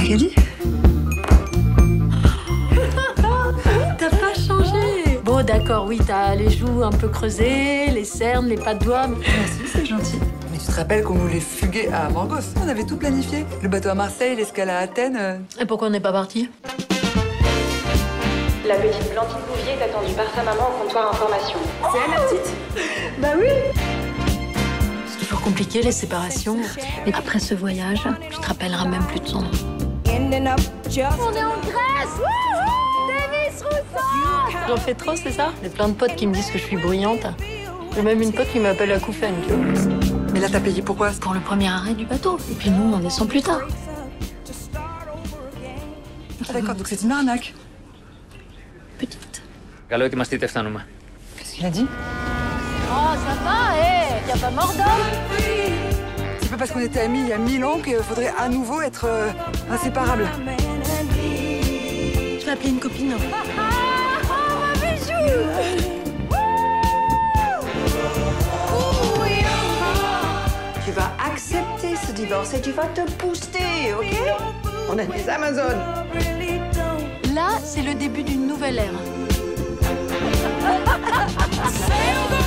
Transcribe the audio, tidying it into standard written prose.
Kelly? T'as pas changé. Bon, d'accord, oui, t'as les joues un peu creusées, les cernes, les pas de doigts. Merci, c'est gentil. Mais tu te rappelles qu'on voulait fuguer à Morgos? On avait tout planifié. Le bateau à Marseille, l'escale à Athènes. Et pourquoi on n'est pas parti? La petite Blandine Bouvier est attendue par sa maman au comptoir information. C'est elle, la petite? Bah oui. C'est toujours compliqué, les séparations. Mais après ce voyage, tu te rappelleras même plus de son nom. On est en Grèce. Davis Rousseau. J'en fais trop, c'est ça? J'ai plein de potes qui me disent que je suis bruyante. J'ai même une pote qui m'appelle acouphène, tu vois. Mais là, t'as payé pourquoi? Pour le premier arrêt du bateau. Et puis nous, on descend plus tard. Ah, d'accord, donc c'est une arnaque. Petite. Καλό ετοιμαστείτε, φτάνουμε. Qu'est-ce qu'il a dit? Oh, ça va, y a pas mort d'homme. C'est pas parce qu'on était amis il y a 1000 ans qu'il faudrait à nouveau être inséparables. Je vais appeler une copine. Tu vas accepter ce divorce et tu vas te booster, ok? On est des Amazones. Là, c'est le début d'une nouvelle ère.